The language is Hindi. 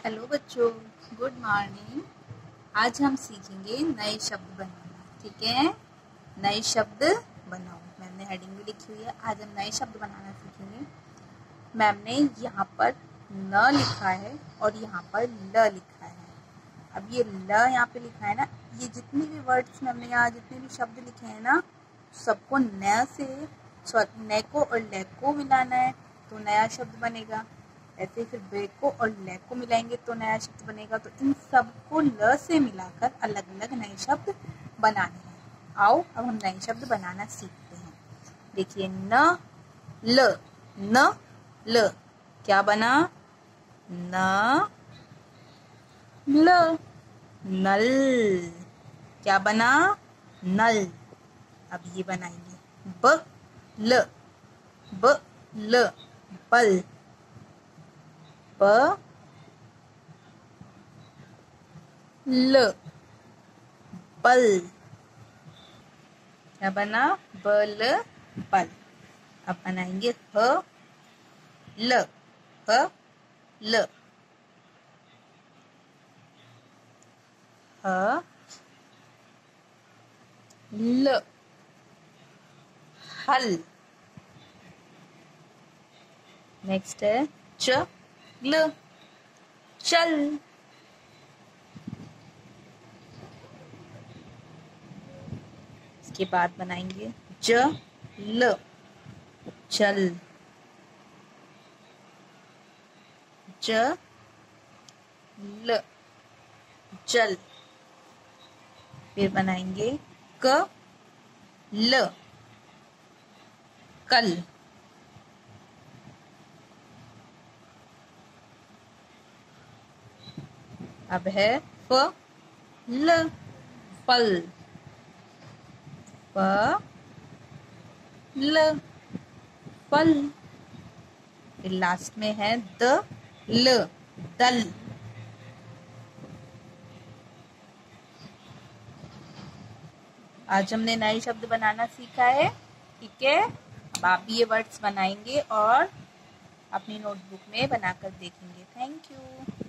हेलो बच्चों, गुड मॉर्निंग। आज हम सीखेंगे नए शब्द बनाना। ठीक है, नए शब्द बनाओ। मैम ने हेडिंग भी लिखी हुई है। आज हम नए शब्द बनाना सीखेंगे। मैम ने यहाँ पर न लिखा है और यहाँ पर ल लिखा है। अब ये ल यहाँ पे लिखा है ना, ये जितने भी वर्ड्स मैम ने यहाँ जितने भी शब्द लिखे हैं ना, सबको न से न को और ल को मिलाना है तो नया शब्द बनेगा। ऐसे फिर बे को और ले को मिलाएंगे तो नया शब्द बनेगा। तो इन सबको ल से मिलाकर अलग अलग नए शब्द बनाने हैं। आओ अब हम नए शब्द बनाना सीखते हैं। देखिए, न ल क्या बना? न ल नल। क्या बना? नल। अब ये बनाएंगे ब ल बल। ब ल बल। क्या बना? बल बल। अब बनाएंगे ह ल ह ल ल हल। नेक्स्ट है ल चल। इसके बाद बनाएंगे ल चल। ल चल। फिर बनाएंगे ल कल। अब है ल फल। ल फल। फिर लास्ट में है ल दल। आज हमने नए शब्द बनाना सीखा है। ठीक है, अब आप भी ये वर्ड्स बनाएंगे और अपनी नोटबुक में बनाकर देखेंगे। Thank you.